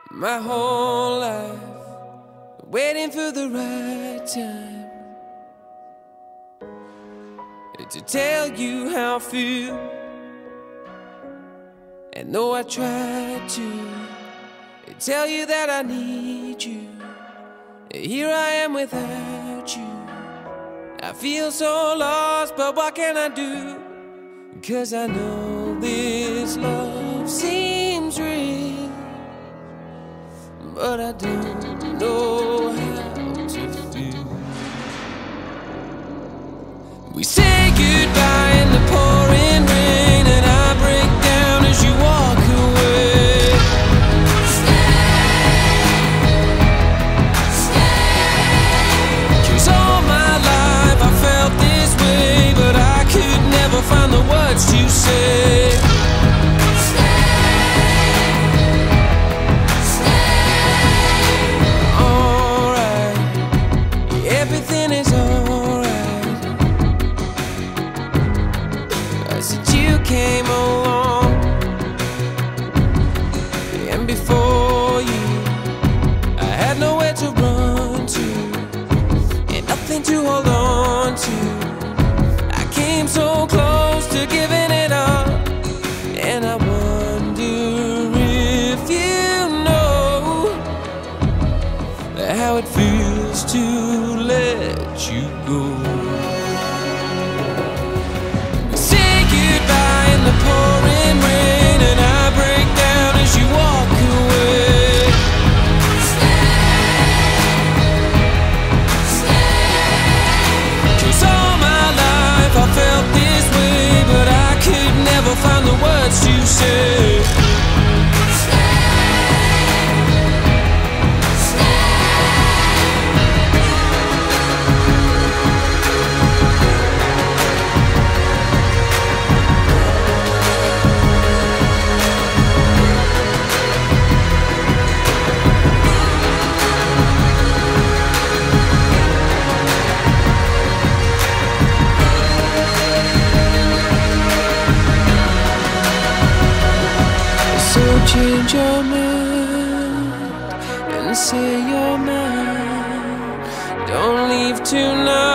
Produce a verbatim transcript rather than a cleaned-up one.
My whole life waiting for the right time to tell you how I feel. And though I tried to tell you that I need you, here I am without you. I feel so lost, but what can I do? 'Cause I know this love seems real, but I don't know how to feel. We say goodbye in the pouring rain, and I break down as you walk away. Stay, stay. 'Cause all my life I felt this way, but I could never find the words to say. Everything is alright. Since you came along, and before you, I had nowhere to run to, and nothing to hold on to. I came so close to giving it up, and I wonder if you know how it feels to let you go. Say goodbye in the pouring rain, and I break down as you walk away. Stay, stay. 'Cause all my life I felt this way, but I could never find the words to say. So change your mind and say you're mine. Don't leave tonight.